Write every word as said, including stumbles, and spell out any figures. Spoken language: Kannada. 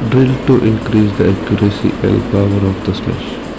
drilled to increase the accuracy and power of the slash.